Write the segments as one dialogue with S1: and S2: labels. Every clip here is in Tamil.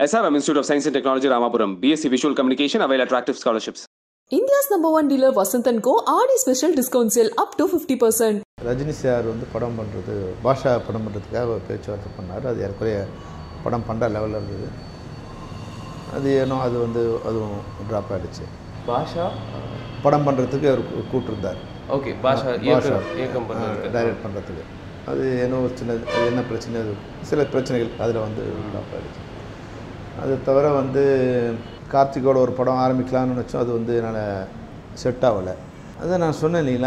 S1: SRM Institute of Science and Technology, Ramapuram. BSc Visual Communication, avail attractive scholarships.
S2: India's #1 dealer Vasanth & Co. RD special discount sale up to 50%.
S3: Rajini sir வந்து படம் பண்ணுறது பாஷா படம் பண்ணுறதுக்காக பேச்சுவார்த்தை பண்ணார். அது ஏற்கனவே படம் பண்ணுற லெவலில் இருந்தது. அது ஏன்னோ அது வந்து அதுவும் ட்ராப் ஆகிடுச்சு.
S4: பாஷா
S3: படம் பண்ணுறதுக்கு அவர் கூப்பிட்டுருந்தார்.
S4: ஓகே, பாஷா இயக்கம்
S3: டைரக்ட் பண்ணுறதுக்கு அது ஏன்னோ சின்ன என்ன பிரச்சனை, அது சில பிரச்சனைகள் அதில் வந்து ட்ராப் ஆகிடுச்சு. அது தவிர வந்து கார்த்திகோட ஒரு படம் ஆரம்பிக்கலாம்னு நினச்சோம். அது வந்து என்னால் செட் ஆகலை. அதை நான் சொன்னேன் இல்லைங்களா,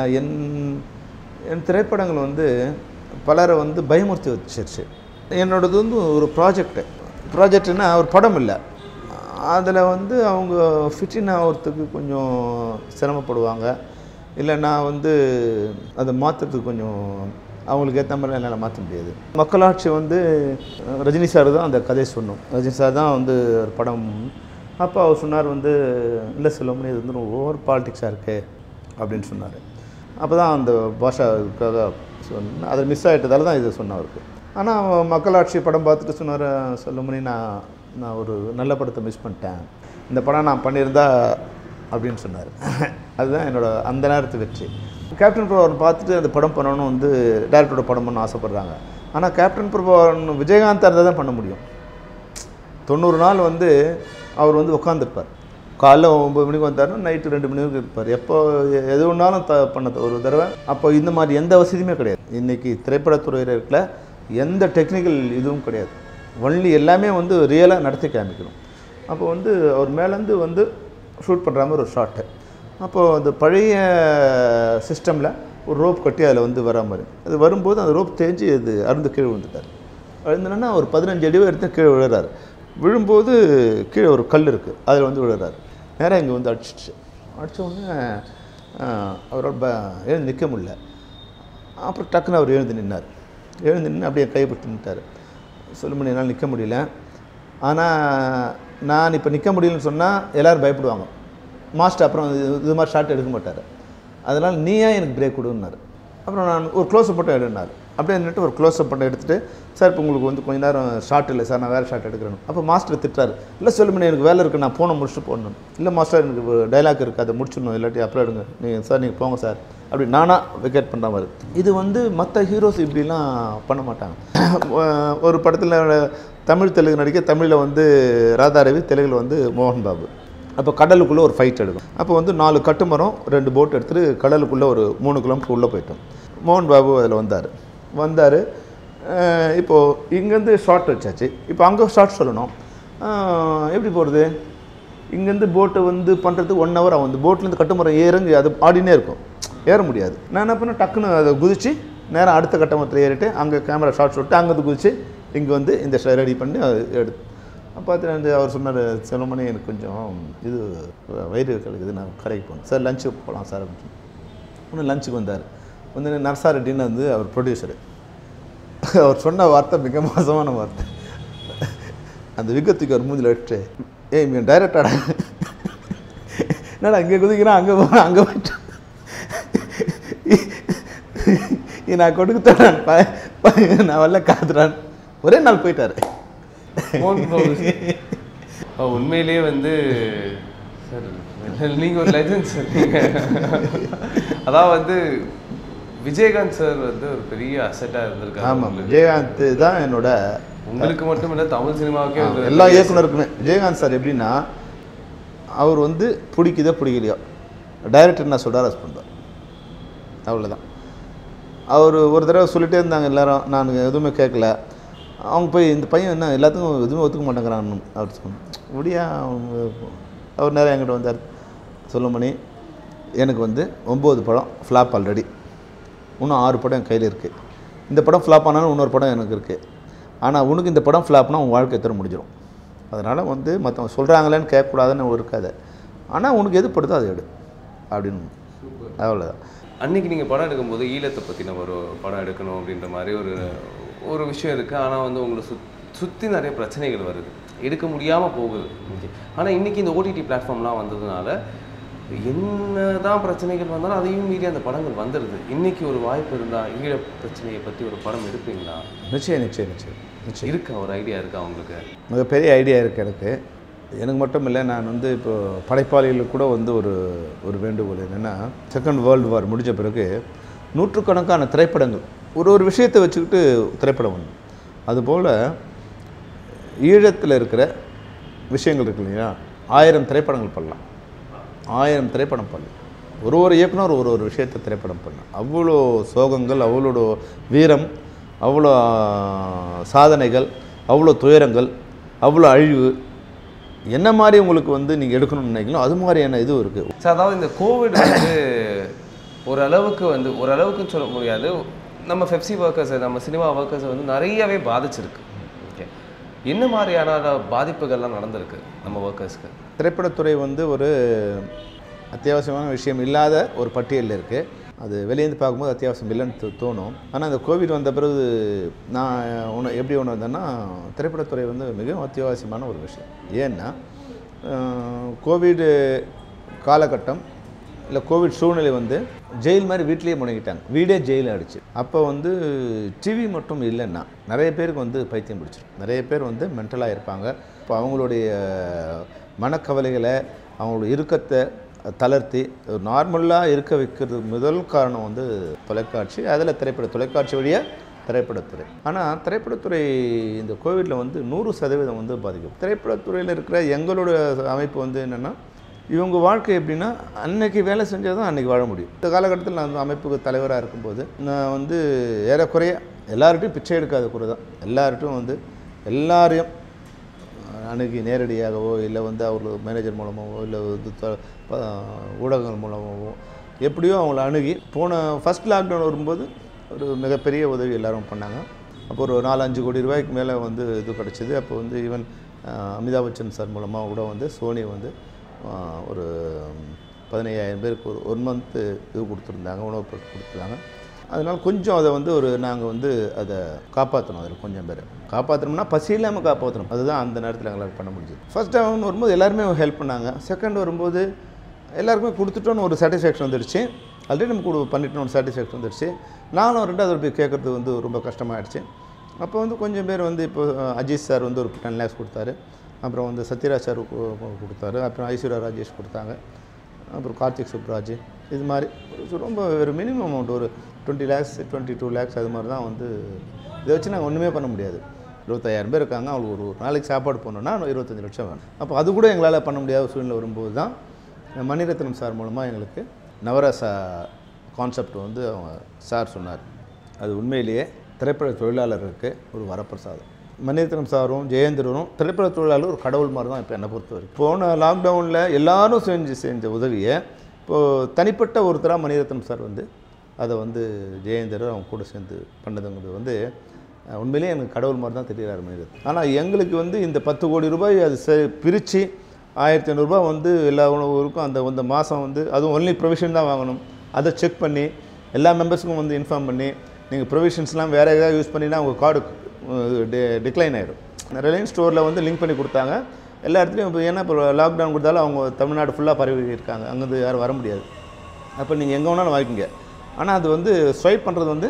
S3: என் திரைப்படங்கள் வந்து பலரை வந்து பயமுறுத்தி வச்சிருச்சு. என்னோடது வந்து ஒரு ப்ராஜெக்ட்னா ஒரு படம் இல்லை. அதில் வந்து அவங்க ஃபிட்டின் ஆகிறதுக்கு கொஞ்சம் சிரமப்படுவாங்க. இல்லை நான் வந்து அதை மாற்றுறதுக்கு கொஞ்சம் அவங்களுக்கு ஏற்ற மாதிரி என்னால் மாற்ற முடியாது. மக்களாட்சி வந்து ரஜினி சார் தான் அந்த கதையை சொன்னோம். ரஜினி சார் தான் வந்து ஒரு படம். அப்போ அவர் சொன்னார் வந்து இல்லை செல்வமணி, இது வந்து ஓவர் பாலிட்டிக்ஸாக இருக்குது அப்படின்னு சொன்னார். அப்போ தான் அந்த பாஷாவுக்காக சொன்ன அதை மிஸ் ஆகிட்டதால தான் இதை சொன்னவருக்கு. ஆனால் மக்களாட்சி படம் பார்த்துட்டு சொன்னார், செல்வமணி நான் ஒரு நல்ல படத்தை மிஸ் பண்ணிட்டேன், இந்த படம் நான் பண்ணியிருந்தா அப்படின்னு சொன்னார். அதுதான் என்னோட அந்த நேரத்து வெற்றி. கேப்டன் பிரபாகரன் பார்த்துட்டு அந்த படம் பண்ணணும்னு வந்து டேரக்டரோட படம் பண்ண ஆசைப்பட்றாங்க. ஆனால் கேப்டன் பிரபாகரன் விஜயகாந்த் இருந்தால் தான் பண்ண முடியும். 90 நாள் வந்து அவர் வந்து உட்காந்துருப்பார். காலைல 9 மணிக்கு வந்தாருன்னா நைட்டு 2 மணிக்கு இருப்பார். எப்போ எது ஒன்றாலும் பண்ண ஒரு தடவை. அப்போ இந்த மாதிரி எந்த வசதியுமே கிடையாது. இன்றைக்கி திரைப்படத்துறையில் இருக்கிற எந்த டெக்னிக்கல் இதுவும் கிடையாது. ஒன்லி எல்லாமே வந்து ரியலாக நடத்தி காமிக்கணும். அப்போ வந்து அவர் மேலேருந்து வந்து ஷூட் பண்ணுற மாதிரி ஒரு ஷாட்டு. அப்போது அந்த பழைய சிஸ்டமில் ஒரு ரோப் கட்டி அதில் வந்து வரா மாதிரி அது வரும்போது அந்த ரோப் தேஞ்சு அது அருந்து கீழே விழுந்துட்டார். அழுந்தனா ஒரு 15 அடி எடுத்து கீழே விழுறாரு. விழும்போது கீழே ஒரு கல் இருக்குது, அதில் வந்து விழுறாரு. நேராக இங்கே வந்து அடிச்சிடுச்சு. அடித்த உடனே அவரோட எழுந்து நிற்க முடியல. அப்புறம் டக்குன்னு அவர் எழுந்து நின்னார். எழுந்து நின்று அப்படியே கைப்பற்றி நின்ட்டார். செல்வமணி என்னால் நிற்க முடியல, ஆனால் நான் இப்போ நிற்க முடியலன்னு சொன்னால் எல்லோரும் பயப்படுவாங்க. மாஸ்டர் அப்புறம் இது மாதிரி ஷாட் எடுக்க மாட்டார். அதனால் நீயா எனக்கு பிரேக் கொடுன்னாரு. அப்புறம் நான் ஒரு க்ளோஸ்அப் பட்டம் எடுனார். அப்படியே நின்றுட்டு ஒரு க்ளோஸ்அப் பட்டம் எடுத்துகிட்டு, சார் இப்போ உங்களுக்கு வந்து கொஞ்சம் நேரம் ஷாட் இல்லை சார், நான் வேறு ஷாட் எடுக்கிறேன். அப்போ மாஸ்டர் திட்டுறாரு, இல்லை செல்வமணி எனக்கு வேலை இருக்குது, நான் போன முடிச்சுட்டு போடணும். இல்லை மாஸ்டர் எனக்கு டைலாக் இருக்குது, அதை முடிச்சிடணும், இல்லாட்டி அப்புறம் எடுங்க நீங்கள் போங்க சார் அப்படி நானாக வெக்கேட் பண்ணுற மாதிரி. இது வந்து மற்ற ஹீரோஸ் இப்படிலாம் பண்ண மாட்டாங்க. ஒரு படத்தில் தமிழ் தெலுங்கு நடிக்க, தமிழில் வந்து ராதாரவி, தெலுங்கில் வந்து மோகன் பாபு. அப்போ கடலுக்குள்ளே ஒரு ஃபைட் எடுக்கும். அப்போ வந்து 4 கட்டுமரம் 2 போட் எடுத்துகிட்டு கடலுக்குள்ளே ஒரு 3 கிலோமீட்டர் உள்ளே போயிட்டோம். மோகன் பாபு அதில் வந்தார். இப்போது இங்கேருந்து ஷார்ட் வச்சாச்சு. இப்போ அங்கே ஷார்ட் சொல்லணும். எப்படி போகிறது? இங்கேருந்து போட்டை வந்து பண்ணுறதுக்கு 1 ஹவர் ஆகும். அந்த போட்லேருந்து கட்டுமரம் இறங்கி அது ஆடினே இருக்கும், ஏற முடியாது. நான் என்ன பண்ணேன், டக்குன்னு அதை குதித்து நேராக அடுத்த கட்டுமரத்தில் ஏறிட்டு அங்கே கேமரா ஷார்ட் சொல்லிட்டு அங்கேருந்து குதித்து இங்கே வந்து இந்த ரெடி பண்ணி எடுத்து பார்த்து அவர் சொன்னார், செல்வமணி எனக்கு கொஞ்சம் இது வயிறு கலக்குது, நான் கரைக்கு போகணும் சார், லஞ்சுக்கு போகலாம் சார் அப்படின்னு சொல்லி. ஒன்று லஞ்சுக்கு வந்தார். வந்து நர்சா ரெட்டின்னு வந்து அவர் ப்ரொடியூசரு. அவர் சொன்ன வார்த்தை மிக மோசமான வார்த்தை. அந்த விகத்துக்கு அவர் மூஞ்சில் வச்சுட்டு, ஏய் மீன் டைரக்டாடா, என்னடா இங்கே குதிக்கிறான், அங்கே போகிறேன், அங்கே போயிட்டு நான் கொடுத்துட்டேன், நான் வரல காத்துறான். ஒரே நாள் போயிட்டார்.
S4: உண்மையிலேயே வந்து சார் நீங்கள் ஒரு லெஜண்ட் சார். அதான் வந்து விஜயகாந்த் சார் வந்து ஒரு பெரிய அசெட்டாக இருந்திருக்காரு.
S3: ஆமாம், விஜயகாந்த் தான் என்னோட,
S4: உங்களுக்கு மட்டும் இல்லை தமிழ் சினிமாவுக்கே
S3: எல்லா இயக்குனருக்குமே. விஜயகாந்த் சார் எப்படின்னா, அவர் வந்து பிடிக்குதோ பிடிக்கலையோ டைரக்டர் நான் சொல்கிறார் அது பண்ணுவார், அவ்வளோதான். அவர் ஒரு தடவை சொல்லிகிட்டே இருந்தாங்க எல்லோரும், நான் எதுவுமே கேட்கல. அவங்க போய் இந்த பையன் என்ன எல்லாத்துக்கும் எதுவுமே ஒத்துக்க மாட்டேங்கிறான்னு அவர் சொன்னார். முடியா அவர் நேரம் என்கிட்ட வந்தார், செல்வமணி எனக்கு வந்து 9 படம் ஃப்ளாப் ஆல்ரெடி, இன்னும் 6 படம் என் கையில் இருக்குது. இந்த படம் ஃப்ளாப் ஆனாலும் இன்னொரு படம் எனக்கு இருக்குது. ஆனால் உனக்கு இந்த படம் ஃப்ளாப்னா உன் வாழ்க்கை எத்தனை முடிஞ்சிடும். அதனால் வந்து மற்றவங்க சொல்கிறாங்களேன்னு கேட்கக்கூடாதுன்னு இருக்காது. ஆனால் உனக்கு எது படுதோ அதை எடு அப்படின்னு, அவ்வளோதான்.
S4: அன்றைக்கி நீங்கள் படம் எடுக்கும்போது ஈழத்தை பற்றின ஒரு படம் எடுக்கணும் அப்படின்ற மாதிரி ஒரு விஷயம் இருக்குது. ஆனால் வந்து உங்களை சுற்றி நிறைய பிரச்சனைகள் வருது, எடுக்க முடியாமல் போகுது. ஓகே, ஆனால் இன்றைக்கி இந்த ஓடிடி பிளாட்ஃபார்ம்லாம் வந்ததுனால என்னதான் பிரச்சனைகள் வந்தாலும் அதையும் மீறி அந்த படங்கள் வந்துடுது. இன்னைக்கு ஒரு வாய்ப்பு இருந்தால் ஈழ பிரச்சனையை பற்றி ஒரு படம் எடுப்பீங்களா?
S3: நிச்சயம்
S4: இருக்கா? ஒரு ஐடியா இருக்கா உங்களுக்கு?
S3: மிகப்பெரிய ஐடியா இருக்குது எனக்கு மட்டும் இல்லை. நான் வந்து இப்போது படைப்பாளிகளுக்கு கூட வந்து ஒரு வேண்டுகோள் என்னென்னா, செகண்ட் வேர்ல்டு வார் முடிஞ்ச பிறகு நூற்றுக்கணக்கான திரைப்படங்கள் ஒரு விஷயத்தை வச்சுக்கிட்டு திரைப்படம் ஒன்று, அதுபோல் ஈழத்தில் இருக்கிற விஷயங்கள் இருக்கு இல்லையா, 1000 திரைப்படங்கள் பண்ணலாம், 1000 திரைப்படம் பண்ணலாம். ஒரு இயக்குனர் ஒரு விஷயத்தை திரைப்படம் பண்ணலாம். அவ்வளோ சோகங்கள், அவ்வளோ வீரம், அவ்வளோ சாதனைகள், அவ்வளோ துயரங்கள், அவ்வளோ அழிவு, என்ன மாதிரி உங்களுக்கு வந்து நீங்கள் எடுக்கணும்னு நினைக்கலாம் அது மாதிரியான இதுவும் இருக்குது.
S4: சார், அதாவது இந்த கோவிட் வந்து ஓரளவுக்குன்னு சொல்ல முடியாது, நம்ம ஃபெஃப்சி ஒர்க்கர்ஸை, நம்ம சினிமா ஒர்க்கர்ஸை வந்து நிறையவே பாதிச்சிருக்கு. ஓகே, என்ன மாதிரியான பாதிப்புகள்லாம் நடந்திருக்கு நம்ம ஒர்க்கர்ஸ்க்கு?
S3: திரைப்படத்துறை வந்து ஒரு அத்தியாவசியமான விஷயம் இல்லாத ஒரு பட்டியலில் இருக்குது. அது வெளியேந்து பார்க்கும்போது அத்தியாவசியம் இல்லைன்னு தோணும். ஆனால் இந்த கோவிட் வந்த பிறகு நான் எப்படி உணர்ந்தேன்னா, திரைப்படத்துறை வந்து மிகவும் அத்தியாவசியமான ஒரு விஷயம். ஏன்னா கோவிடு காலகட்டம் இல்லை கோவிட் சூழ்நிலை வந்து ஜெயில் மாதிரி வீட்லேயே முடங்கிட்டாங்க, வீடே ஜெயில் ஆகிடுச்சு. அப்போ வந்து டிவி மட்டும் இல்லைன்னா நிறைய பேருக்கு வந்து பைத்தியம் பிடிச்சிடும், நிறைய பேர் வந்து மென்டலாக இருப்பாங்க. இப்போ அவங்களுடைய மனக்கவலைகளை, அவங்களோட இறுக்கத்தை தளர்த்தி ஒரு நார்மலாக இருக்க வைக்கிறது முதல் காரணம் வந்து தொலைக்காட்சி, அதில் தொலைக்காட்சி வழியாக திரைப்படத்துறை. ஆனால் திரைப்படத்துறை இந்த கோவிடில் வந்து 100% வந்து பாதிக்கும். திரைப்படத்துறையில் இருக்கிற எங்களோட அமைப்பு வந்து என்னென்னா, இவங்க வாழ்க்கை எப்படின்னா, அன்னைக்கு வேலை செஞ்சால் தான் அன்றைக்கி வாழ முடியும். இந்த காலகட்டத்தில் நான் அந்த அமைப்புக்கு தலைவராக இருக்கும்போது நான் வந்து ஏறக்குறைய எல்லார்ட்டையும் பிச்சை எடுக்காத குறை தான். எல்லார்ட்டையும் வந்து எல்லாரையும் அணுகி நேரடியாகவோ இல்லை வந்து அவர் மேனேஜர் மூலமாகவோ இல்லை ஊடகங்கள் மூலமாகவோ எப்படியோ அவங்கள அணுகி ஃபஸ்ட் லாக்டவுன் வரும்போது ஒரு மிகப்பெரிய உதவி எல்லோரும் பண்ணாங்க. அப்போ ஒரு 4-5 கோடி ரூபாய்க்கு மேலே வந்து இது கிடச்சிது. அப்போ வந்து ஈவன் அமிதாப் பச்சன் சார் மூலமாக கூட வந்து சோனி வந்து ஒரு 15,000 பேருக்கு ஒரு மந்த்து இது கொடுத்துருந்தாங்க, உணவு பொருட்கள் கொடுத்துருந்தாங்க. அதனால் கொஞ்சம் அதை வந்து நாங்கள் வந்து அதை காப்பாற்றணும். அதில் கொஞ்சம் பேர் காப்பாற்றணும்னா பசி இல்லாமல் காப்பாற்றணும், அதுதான் அந்த நேரத்தில் எங்களால் பண்ண முடிஞ்சது. ஃபர்ஸ்ட் டைம் வரும்போது எல்லாருமே ஹெல்ப் பண்ணாங்க. செகண்ட் வரும்போது எல்லாருக்குமே கொடுத்துட்டோன்னு ஒரு சாட்டிஸ்ஃபேக்ஷன் வந்துடுச்சு. ஆல்ரெடி நம்ம பண்ணிட்டோன்னு ஒரு சாட்டிஸ்ஃபேக்ஷன் வந்துடுச்சு. நானும் ரெண்டாவது போய் கேட்குறது வந்து ரொம்ப கஷ்டமாகிடுச்சு. அப்போ வந்து கொஞ்சம் பேர் வந்து இப்போ அஜித் சார் வந்து ஒரு 10 lakhs கொடுத்தாரு, அப்புறம் வந்து சத்யராஜ் சார் கொடுத்தாரு, அப்புறம் ஐஸ்வர்யா ராஜேஷ் கொடுத்தாங்க, அப்புறம் கார்த்திக் சுப்ராஜ், இது மாதிரி ரொம்ப ஒரு மினிமம் அமௌண்ட் ஒரு 20 lakhs 22 lakhs அது மாதிரி தான் வந்து. இதை வச்சு நாங்கள் ஒன்றுமே பண்ண முடியாது. 25,000 பேர் இருக்காங்க, அவங்களுக்கு ஒரு நாளைக்கு சாப்பாடு போடணுன்னா 25 லட்சம் வேணும். அப்போ அது கூட எங்களால் பண்ண முடியாத சூழ்நிலை வரும்போது தான் மணிரத்னம் சார் மூலமாக எங்களுக்கு நவரசா கான்செப்ட் வந்து அவங்க சார் சொன்னார். அது உண்மையிலேயே திரைப்பட தொழிலாளர்களுக்கு ஒரு வரப்பிரசாதம். மணிரத்னம் சாரும் ஜெயேந்திரரும் திரைப்பட தொழிலாளர் ஒரு கடவுள் மாதிரி தான் இப்போ என்னை பொறுத்த வரைக்கும். போன லாக்டவுனில் எல்லாரும் செஞ்ச உதவியை இப்போது தனிப்பட்ட ஒருத்தராக மணிரத்னம் சார் வந்து அதை வந்து ஜெயேந்திரர் அவங்க கூட சேர்ந்து பண்ணதுங்கிறது வந்து உண்மையிலேயே எனக்கு கடவுள் மாதிரி தான் தெரிகிறார் மணிரத்னம். ஆனால் எங்களுக்கு வந்து இந்த 10 கோடி ரூபாய் அது பிரித்து 1500 ரூபா வந்து எல்லா உணவுக்கும் அந்த மாதம் வந்து அதுவும் ஒன்லி ப்ரொவிஷன் தான் வாங்கணும். அதை செக் பண்ணி எல்லா மெம்பர்ஸுக்கும் வந்து இன்ஃபார்ம் பண்ணி, நீங்கள் ப்ரொவிஷன்ஸ்லாம் வேறு ஏதாவது யூஸ் பண்ணினா உங்கள் கார்டு டிக்ளைன் ஆகிடும். ரிலையன்ஸ் ஸ்டோரில் வந்து லிங்க் பண்ணி கொடுத்தாங்க எல்லா இடத்துலையும். இப்போ ஏன்னா இப்போ லாக்டவுன் கொடுத்தாலும் அவங்க தமிழ்நாடு ஃபுல்லாக பரவி இருக்காங்க, அங்கேருந்து யாரும் வர முடியாது. அப்போ நீங்கள் எங்கே வேணாலும் வாங்கிங்க. ஆனால் அது வந்து ஸ்வைப் பண்ணுறது வந்து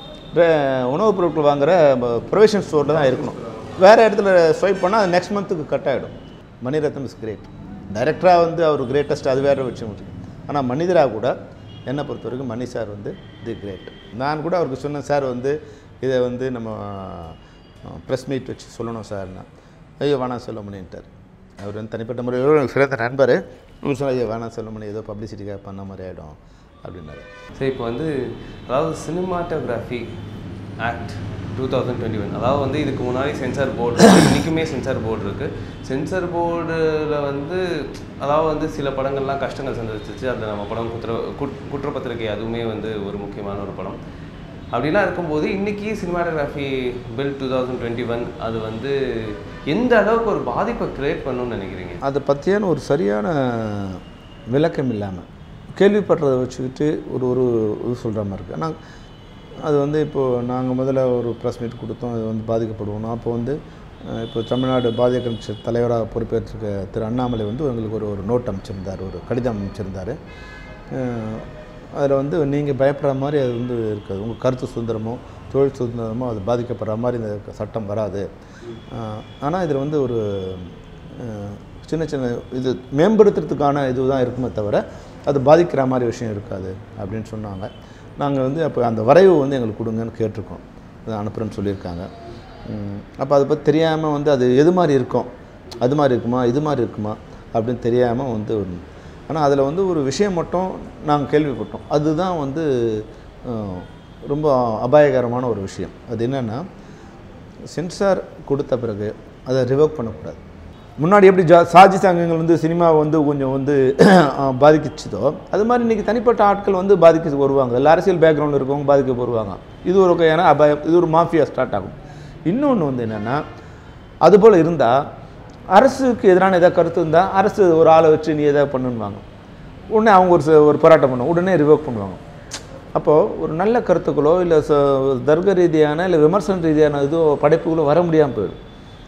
S3: உணவுப் பொருட்கள் வாங்குகிற ப்ரொவிஷன் ஸ்டோரில் தான் இருக்கணும். வேறு இடத்துல ஸ்வைப் பண்ணால் அது நெக்ஸ்ட் மந்த்துக்கு கட் ஆகிடும். Maniratnam is great. டைரக்டராக வந்து அவர் கிரேட்டஸ்ட், அது வேறு விஷயம். ஆனால் மனிதராக கூட என்னை பொறுத்த வரைக்கும் மணி சார் வந்து தி கிரேட். நான் கூட அவருக்கு சொன்னேன், சார் வந்து இதை வந்து நம்ம ப்ரெஸ் மீட் வச்சு சொல்லணும் சார்னா. ஐயோ வேணாம் செல்வமணின்ட்டார். அவர் வந்து தனிப்பட்ட முறையில் எனக்கு சிறந்த நண்பர். சொன்ன ஐயோ வேணாம் செல்வமணி, ஏதோ பப்ளிசிட்டிக்காக பண்ண மாதிரி ஆகிடும் அப்படின்னாரு.
S4: சரி, இப்போ வந்து அதாவது சினிமாட்டோகிராஃபி ஆக்ட் 2021, அதாவது வந்து இதுக்கு முன்னாடி சென்சார் போர்டு, இன்றைக்குமே சென்சார் போர்டு இருக்குது. சென்சார் போர்டில் வந்து அதாவது வந்து சில படங்கள்லாம் கஷ்டங்கள் சந்திச்சிச்சு. அதில் நம்ம படம் குற்றப்பத்திரிகை அதுவுமே வந்து ஒரு முக்கியமான ஒரு படம். அப்படிலாம் இருக்கும்போது இன்றைக்கி சினிமாட்டோகிராஃபி பில் 2021 அது வந்து எந்த அளவுக்கு ஒரு பாதிப்பை க்ரியேட் பண்ணணும்னு நினைக்கிறீங்க?
S3: அதை பற்றியான ஒரு சரியான விளக்கம் இல்லாமல் கேள்விப்படுறதை வச்சுக்கிட்டு ஒரு இது சொல்கிற மாதிரி இருக்குது. ஆனால் அது வந்து இப்போது நாங்கள் முதல்ல ஒரு ப்ரெஸ் மீட் கொடுத்தோம், அது வந்து பாதிக்கப்படுவோம். அப்போ வந்து இப்போ தமிழ்நாடு பாரதிய கட்சி தலைவராக பொறுப்பேற்றிருக்க திரு அண்ணாமலை வந்து எங்களுக்கு ஒரு நோட் அமைச்சிருந்தார், ஒரு கடிதம் அமைச்சிருந்தார். அதில் வந்து நீங்கள் பயப்படுற மாதிரி அது வந்து இருக்காது, உங்கள் கருத்து சுதந்திரமோ தொழில் சுதந்திரமோ அது பாதிக்கப்படுற மாதிரி இந்த சட்டம் வராது. ஆனால் இதில் வந்து ஒரு சின்ன சின்ன இது மேம்படுத்துறதுக்கான இதுதான் இருக்குமே தவிர அது பாதிக்கிற மாதிரி விஷயம் இருக்காது அப்படின்னு சொன்னாங்க. நாங்கள் வந்து அப்போ அந்த வரைவு வந்து எங்களுக்கு கொடுங்கன்னு கேட்டிருக்கோம், அதை அனுப்புகிறேன்னு சொல்லியிருக்காங்க. அப்போ அதை பற்றி தெரியாமல் வந்து அது எது மாதிரி இருக்கும், அது மாதிரி இருக்குமா இது மாதிரி இருக்குமா அப்படின்னு தெரியாமல் வந்து ஆனால் அதில் வந்து ஒரு விஷயம் மட்டும் நாங்கள் கேள்விப்பட்டோம், அதுதான் வந்து ரொம்ப அபாயகரமான ஒரு விஷயம். அது என்னென்னா சென்சார் கொடுத்த பிறகு அதை ரிவோக் பண்ணக்கூடாது. முன்னாடி எப்படி சாட்சி சங்கங்கள் வந்து சினிமாவை வந்து கொஞ்சம் வந்து பாதிக்கிச்சதோ அது மாதிரி இன்றைக்கி தனிப்பட்ட ஆட்கள் வந்து பாதிக்க வருவாங்க, இல்லை அரசியல் பேக்ரவுண்டில் இருக்கவங்க பாதிக்க வருவாங்க. இது ஒரு வகையான அபாயம், இது ஒரு மாஃபியா ஸ்டார்ட் ஆகும். இன்னொன்று வந்து என்னென்னா அதுபோல் இருந்தால் அரசுக்கு எதிரான எதாவது கருத்து இருந்தால் அரசு ஒரு ஆளை வச்சு நீ எதாவது பண்ணுவாங்க, உடனே அவங்க ஒரு போராட்டம் பண்ணுவாங்க, உடனே ரிவோக் பண்ணுவாங்க. அப்போது ஒரு நல்ல கருத்துக்களோ இல்லை தர்க்க ரீதியான இல்லை விமர்சன ரீதியான இதோ படைப்புகளோ வர முடியாமல் போயிடும்.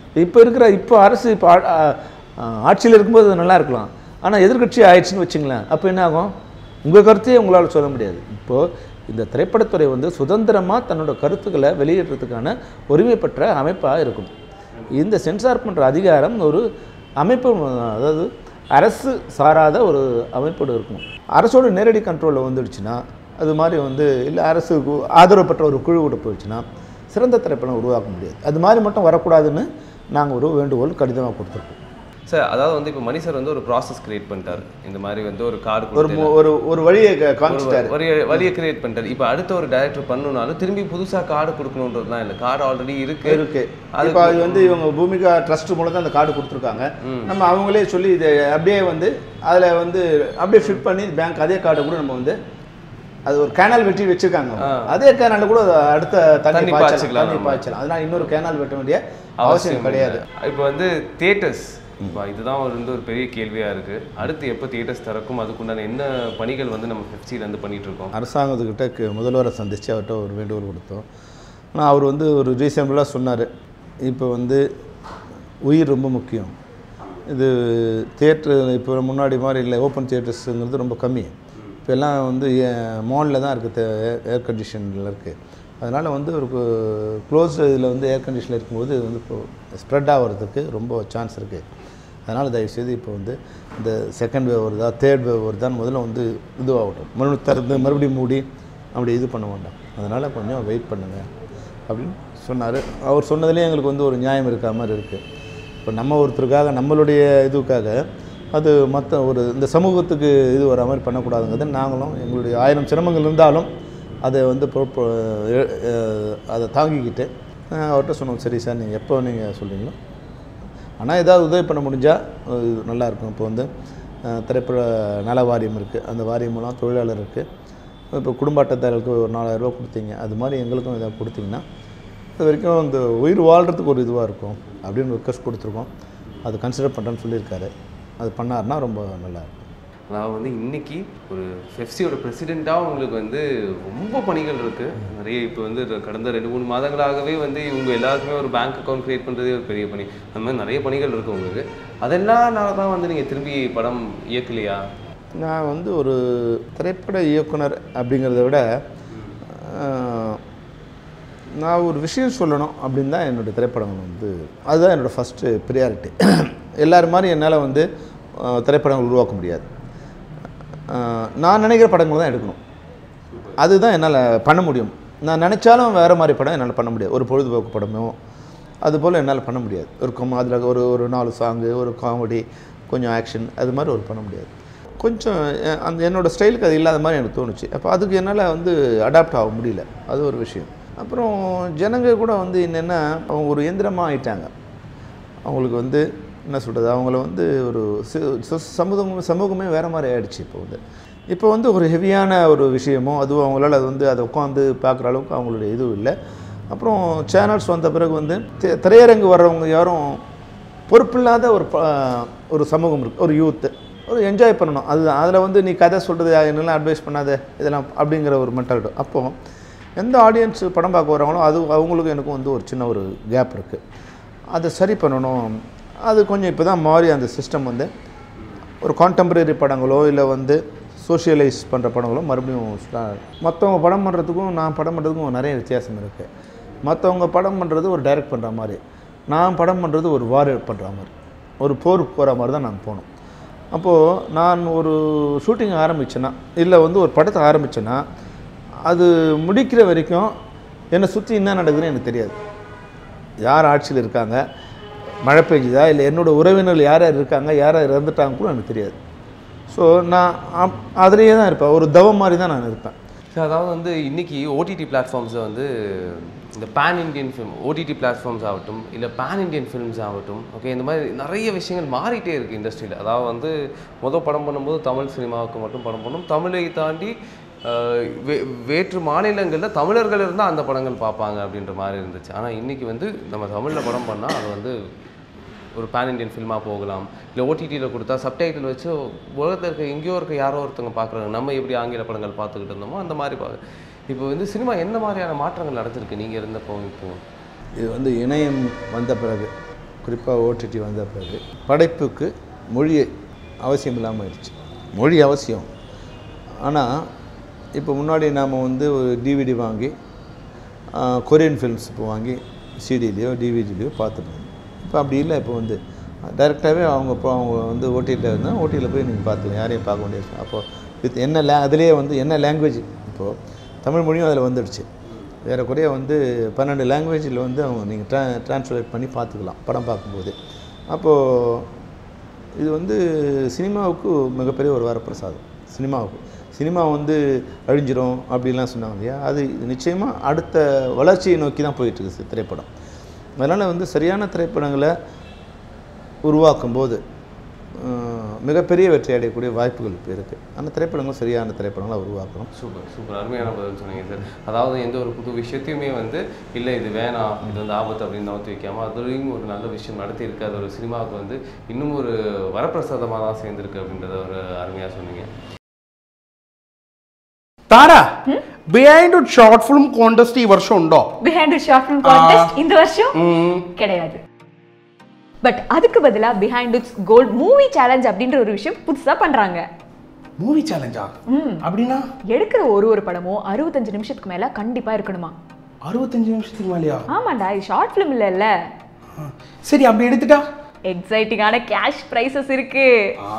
S3: இப்போ அரசு இப்போ ஆட்சியில் இருக்கும்போது அது நல்லா இருக்கலாம், ஆனால் எதிர்கட்சி ஆயிடுச்சுன்னு வச்சுங்களேன், அப்போ என்ன ஆகும், உங்கள் கருத்தையே உங்களால் சொல்ல முடியாது. இப்போது இந்த திரைப்படத்துறை வந்து சுதந்திரமாக தன்னோட கருத்துக்களை வெளியிடுறதுக்கான உரிமை பெற்ற அமைப்பாக இருக்கும். இந்த சென்சார் பண்ணுற அதிகாரம் ஒரு அமைப்பு, அதாவது அரசு சாராத ஒரு அமைப்போடு இருக்கும். அரசோட நேரடி கண்ட்ரோலில் வந்துடுச்சுன்னா அது மாதிரி வந்து இல்லை அரசுக்கு ஆதரவு பெற்ற ஒரு குழு கூட போயிடுச்சுன்னா சிறந்த திரைப்படம் உருவாக்க முடியாது. அது மாதிரி மட்டும் வரக்கூடாதுன்னு நாங்கள் ஒரு வேண்டுகோள் கடிதமாக கொடுத்துருக்கோம்.
S4: சார் அதாவது வந்து இப்போ மணி சார் வந்து ஒரு ப்ராசஸ் கிரியேட் பண்ணிட்டார், இந்த மாதிரி வந்து ஒரு கார்டு
S3: ஒரு வழியை காமிச்சிட்டாரு,
S4: வழியை கிரியேட் பண்ணிட்டார். இப்போ அடுத்த ஒரு டைரக்டர் பண்ணணும்னாலும் திரும்பி புதுசாக கார்டு கொடுக்கணுன்றதுலாம் இல்லை, கார்டு ஆல்ரெடி இருக்கு.
S3: இப்போ அது வந்து இவங்க பூமிகா ட்ரஸ்ட் மூலம் தான் அந்த கார்டு கொடுத்துருக்காங்க. நம்ம அவங்களே சொல்லி இதை அப்படியே வந்து அதில் வந்து அப்படியே ஃபிட் பண்ணி பேங்க் அதே கார்டை கூட நம்ம வந்து அது ஒரு கேனால் வெட்டி வச்சுருக்காங்க, அதே கேனாலில் கூட அடுத்த தண்ணி பாய்ச்சலாம். அதனால் இன்னொரு கேனால் வெட்ட வேண்டிய அவசியம் கிடையாது.
S4: இப்போ வந்து தியேட்டர்ஸ், இப்போ இதுதான் வந்து ஒரு பெரிய கேள்வியாக இருக்குது. அடுத்து எப்போ தியேட்டர்ஸ் திறக்கும், அதுக்குண்டான என்ன பணிகள் வந்து நம்ம FEFSIலேருந்து பண்ணிகிட்ருக்கோம்?
S3: அரசாங்கத்துக்கிட்ட முதல்வரை சந்தித்து அவர்கிட்ட ஒரு வேண்டுகோள் கொடுத்தோம். ஆனால் அவர் வந்து ஒரு ரீசனபிளாக சொன்னார், இப்போ வந்து உயிர் ரொம்ப முக்கியம், இது தியேட்டர் இப்போ முன்னாடி மாதிரி இல்லை, ஓப்பன் தியேட்டர்ஸுங்கிறது ரொம்ப கம்மி. இப்போ எல்லாம் வந்து மாலில் தான் இருக்குது, ஏர் கண்டிஷனில் இருக்குது. அதனால் வந்து ஒரு க்ளோஸ் இதில் வந்து ஏர் கண்டிஷனில் இருக்கும்போது இது வந்து இப்போ ஸ்ப்ரெட் ஆகிறதுக்கு ரொம்ப சான்ஸ் இருக்குது. அதனால் தயவுசெய்து இப்போ வந்து இந்த செகண்ட் வேவ் வருதா தேர்ட் வேவ் வருதான்னு முதல்ல வந்து இதுவாகட்டும், திறந்து மறுபடியும் மூடி அப்படி இது பண்ண வேண்டாம், அதனால் கொஞ்சம் வெயிட் பண்ணுங்கள் அப்படின்னு சொன்னார். அவர் சொன்னதுலேயே எங்களுக்கு வந்து ஒரு நியாயம் இருக்கா மாதிரி இருக்குது. இப்போ நம்ம ஒருத்தருக்காக நம்மளுடைய இதுக்காக அது மற்ற ஒரு இந்த சமூகத்துக்கு இது வர மாதிரி பண்ணக்கூடாதுங்கிறது நாங்களும் எங்களுடைய 1000 சிரமங்கள் இருந்தாலும் அதை வந்து அதை தாங்கிக்கிட்டு அவர்கிட்ட சொன்னோம், சரி சார் நீங்கள் எப்போ நீங்கள் சொல்கிறீங்களோ, ஆனால் ஏதாவது உதவி பண்ண முடிஞ்சால் நல்லாயிருக்கும். இப்போ வந்து திரைப்பட நல வாரியம் இருக்குது, அந்த வாரியம் மூலம் தொழிலாளர் இருக்குது. இப்போ குடும்ப அட்டைதாரர்களுக்கு ஒரு 4000 ரூபா கொடுத்தீங்க, அது மாதிரி எங்களுக்கும் இதை கொடுத்தீங்கன்னா அது வரைக்கும் இந்த உயிர் வாழ்கிறதுக்கு ஒரு இதுவாக இருக்கும் அப்படின்னு ரிக்வெஸ்ட் கொடுத்துருக்கோம். அது கன்சிடர் பண்ணுறேன்னு சொல்லியிருக்காரு. அது பண்ணார்னா ரொம்ப நல்லாயிருக்கும்.
S4: அதாவது வந்து இன்றைக்கி ஒரு FEFSIயோட பிரசிடெண்ட்டாக உங்களுக்கு வந்து ரொம்ப பணிகள் இருக்குது நிறைய. இப்போ வந்து கடந்த 2-3 மாதங்களாகவே வந்து இவங்க எல்லாருக்குமே ஒரு பேங்க் அக்கௌண்ட் க்ரியேட் பண்ணுறதே ஒரு பெரிய பணி. அந்த மாதிரி நிறைய பணிகள் இருக்குது உங்களுக்கு. அதெல்லாம்னால தான் வந்து நீங்கள் திரும்பி படம் இயக்கலையா?
S3: நான் வந்து ஒரு திரைப்பட இயக்குனர் அப்படிங்கிறத விட நான் ஒரு விஷயம் சொல்லணும் அப்படின்னு தான் என்னுடைய திரைப்படங்கள் வந்து அதுதான் என்னோடய ஃபஸ்ட்டு ப்ரியாரிட்டி. எல்லோரும் மாதிரி என்னால் வந்து திரைப்படங்கள் உருவாக்க முடியாது, நான் நினைக்கிற படங்கள் தான் எடுக்கணும், அதுதான் என்னால் பண்ண முடியும். நான் நினச்சாலும் வேறு மாதிரி படம் என்னால் பண்ண முடியாது, ஒரு பொழுதுபோக்கு படமோ அதுபோல் என்னால் பண்ண முடியாது. அதில் ஒரு 4 சாங்கு, ஒரு காமெடி, கொஞ்சம் ஆக்ஷன், அது மாதிரி ஒரு பண்ண முடியாது. கொஞ்சம் அந்த என்னோடய ஸ்டைலுக்கு அது இல்லாத மாதிரி எனக்கு தோணுச்சு. அப்போ அதுக்கு என்னால் வந்து அடாப்ட் ஆக முடியல, அது ஒரு விஷயம். அப்புறம் ஜனங்க கூட வந்து என்னென்னா அவங்க ஒரு இயந்திரமாக ஆகிட்டாங்க. அவங்களுக்கு வந்து என்ன சொல்கிறது, அவங்கள வந்து ஒரு சமூகமே வேறு மாதிரி ஆகிடுச்சு. இப்போ வந்து ஒரு ஹெவியான ஒரு விஷயமோ அதுவும் அவங்களால அது வந்து அதை உட்காந்து பார்க்குற அளவுக்கு அவங்களுடைய இதுவும் இல்லை. அப்புறம் சேனல்ஸ் வந்த பிறகு வந்து திரையரங்கு வர்றவங்க யாரும் பொறுப்பில்லாத ஒரு சமூகம் இருக்குது, ஒரு யூத்து, ஒரு என்ஜாய் பண்ணணும். அதில் வந்து நீ கதை சொல்கிறது என்னெல்லாம் அட்வைஸ் பண்ணாத இதெல்லாம் அப்படிங்கிற ஒரு மென்டாலிட்டி. அப்போது எந்த ஆடியன்ஸ் படம் பார்க்க வராங்களோ அது அவங்களுக்கும் எனக்கும் வந்து ஒரு சின்ன ஒரு கேப் இருக்குது. அதை சரி பண்ணணும். அது கொஞ்சம் இப்போ தான் மாறி அந்த சிஸ்டம் வந்து ஒரு கான்டெம்பரரி படங்களோ இல்லை வந்து சோஷியலைஸ் பண்ணுற படங்களோ மறுபடியும் மற்றவங்க படம் பண்ணுறதுக்கும் நான் படம் பண்ணுறதுக்கும் நிறைய வித்தியாசம் இருக்குது. மற்றவங்க படம் பண்ணுறது ஒரு டைரக்ட் பண்ணுற மாதிரி, நான் படம் பண்ணுறது ஒரு வார் பண்ணுற மாதிரி, ஒரு போருக்கு போகிற மாதிரி தான் நான் போனோம். அப்போது நான் ஒரு ஷூட்டிங் ஆரம்பித்தேன்னா இல்லை வந்து ஒரு படத்தை ஆரம்பித்தேன்னா அது முடிக்கிற வரைக்கும் என்னை சுற்றி என்ன நடக்குதுன்னு எனக்கு தெரியாது. யார் ஆட்சியில் இருக்காங்க, மழை பெஞ்சுதா, இல்லை என்னோடய உறவினர்கள் யார் யார் இருக்காங்க, யார் யார் இறந்துட்டாங்க கூட எனக்கு தெரியாது. ஸோ நான் அதிலேயே தான் இருப்பேன், ஒரு தவம் மாதிரி தான் நான் இருப்பேன்.
S4: ஸோ அதாவது வந்து இன்றைக்கி ஓடிடி பிளாட்ஃபார்ம்ஸை வந்து இந்த pan Indian film OTT platforms ஆகட்டும் இல்லை பேன் இண்டியன் ஃபிலிம்ஸ் ஆகட்டும், ஓகே, இந்த மாதிரி நிறைய விஷயங்கள் மாறிட்டே இருக்குது இண்டஸ்ட்ரியில். அதாவது வந்து படம் பண்ணும்போது தமிழ் சினிமாவுக்கு மட்டும் படம் பண்ணும், தமிழை தாண்டி வேற்று மாநிலங்களில் தமிழர்கள் இருந்தால் அந்த படங்கள் பார்ப்பாங்க அப்படின்ற மாதிரி இருந்துச்சு. ஆனால் இன்றைக்கி வந்து நம்ம தமிழில் படம் பண்ணால் அது வந்து ஒரு பேன் இண்டியன் ஃபில்மாக போகலாம், இல்லை ஓடிடியில் கொடுத்தா சப்டைட்டில் வச்சு உலகத்தில் இருக்க எங்கேயோ இருக்க யாரோ ஒருத்தவங்க பார்க்குறாங்க, நம்ம எப்படி ஆங்கில படங்கள் பார்த்துக்கிட்டு இருந்தோமோ அந்த மாதிரி இப்போ வந்து சினிமா என்ன மாதிரியான மாற்றங்கள் நடந்திருக்கு நீங்கள் இருந்தப்போ? இப்போது
S3: இது வந்து இணையம் வந்த பிறகு, குறிப்பாக ஓடிடி வந்த பிறகு படைப்புக்கு மொழி அவசியம் இல்லாமல் ஆயிடுச்சு. மொழி அவசியம், ஆனால் இப்போ முன்னாடி நாம் வந்து ஒரு டிவிடி வாங்கி கொரியன் ஃபிலிம்ஸ் இப்போ வாங்கி சிடிலேயோ டிவிடிலேயோ பார்த்துருந்தோம். இப்போ அப்படி இல்லை. இப்போ வந்து டைரெக்டாகவே அவங்க வந்து ஓடிடியில் இருந்தால் ஓடிடியில் போய் நீங்கள் பார்த்துக்கலாம், யாரையும் பார்க்க முடியாது. அப்போது வித் என்ன அதிலே வந்து என்ன லாங்குவேஜ், இப்போது தமிழ் மொழியும் அதில் வந்துடுச்சு. வேறு குறைய வந்து 12 லாங்குவேஜில் வந்து அவங்க நீங்கள் ட்ரான்ஸ்லேட் பண்ணி பார்த்துக்கலாம் படம் பார்க்கும்போது. அப்போது இது வந்து சினிமாவுக்கு மிகப்பெரிய ஒரு வரப்பிரசாதம். சினிமா வந்து அழிஞ்சிரும் அப்படிலாம் சொன்னாங்க இல்லையா, அது நிச்சயமாக அடுத்த வளர்ச்சியை நோக்கி தான் போயிட்டுருக்கு திரைப்படம். அதனால் வந்து சரியான திரைப்படங்களை உருவாக்கும்போது மிகப்பெரிய வெற்றி அடையக்கூடிய வாய்ப்புகள் இப்போ இருக்குது. அந்த திரைப்படங்கள் சரியான திரைப்படங்களை உருவாக்கணும்.
S4: சூப்பர் அருமையான பதில் சொன்னீங்க சார். அதாவது எந்த ஒரு புது விஷயத்தையுமே வந்து இல்லை இது வேணாம், இது வந்து ஆபத்து அப்படின்னு நோக்கி வைக்காமல் அதுலேயும் ஒரு நல்ல விஷயம் நடத்தியிருக்கு. அது ஒரு சினிமாவுக்கு வந்து இன்னும் ஒரு வரப்பிரசாதமாக தான் சேர்ந்துருக்கு அப்படின்றத ஒரு அருமையாக சொன்னீங்க.
S5: Tara behind short film contest ഈ വർഷം ഉണ്ടോ?
S6: ബിഹൈൻഡ് ഷോർട്ട് ഫിലിം കോൺടെസ്റ്റ് இந்த வருஷம் கிடையாது. பட் அதுக்கு பதிலா பிஹைண்ட்வுட்ஸ் கோல்ட் மூவி சேலஞ்ச் அப்படின்ற ஒரு விஷயம் புதுசா பண்றாங்க.
S5: மூவி சேலஞ்சா? அப்படினா
S6: எடுக்கிற ஒரு படமும் 65 நிமிஷத்துக்கு மேல கண்டிப்பா இருக்கணுமா?
S5: 65 நிமிஷத்துக்கு மேலயா?
S6: ஆமாடா, இது ஷார்ட் ஃபிலிம் இல்லல்ல.
S5: சரி, அப்படி எடுத்துட்டா
S6: எக்ஸைட்டிங்கான கேஷ் பிரைசஸ் இருக்கு.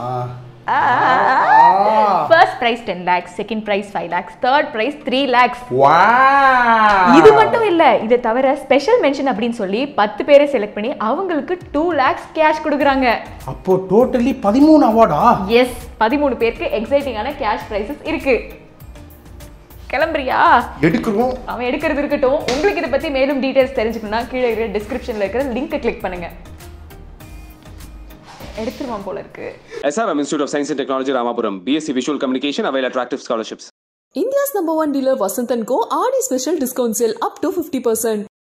S6: First prize 10 lakhs, second prize 5 lakhs, third prize 3 lakhs.
S5: Wow!
S6: இது மட்டும் இல்ல, இதை தவிர ஸ்பெஷல் மென்ஷன் அப்படின்னு சொல்லி 10 பேரை செலக்ட் பண்ணி அவங்களுக்கு 2 lakhs கேஷ் கொடுக்குறாங்க.
S5: அப்போ டோட்டலி 13 அவார்டா?
S6: எஸ், 13 பேருக்கு எக்ஸைட்டிங்கான கேஷ் பிரைசஸ் இருக்கு. கிளம்புறியா?
S5: எடுக்கிறோம்.
S6: அவன் எடுக்கிறது இருக்கட்டும். உங்களுக்கு இதை பத்தி மேலும் டீடைல்ஸ் தெரிஞ்சுக்கணும்னா கீழே இருக்கிற டிஸ்கிரிப்ஷன்ல இருக்கிற லிங்கை கிளிக் பண்ணுங்க. எடுத்துருவான் போல இருக்கு.
S1: SRM Institute of Science and Technology, Ramapuram. BSc Visual Communication, avail attractive scholarships.
S2: India's #1 dealer Vasanth & Co. RD special discount sale up to 50%.